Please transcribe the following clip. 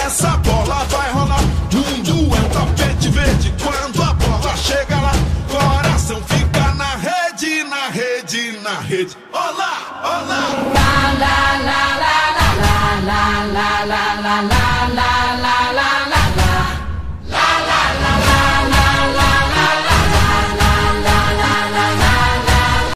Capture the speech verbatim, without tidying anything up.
essa bola vai rolar. Mundo é um tapete verde quando a bola chega lá. Coração fica na rede, na rede, na rede. Olá, olá. La la la la la la la la la la la la la.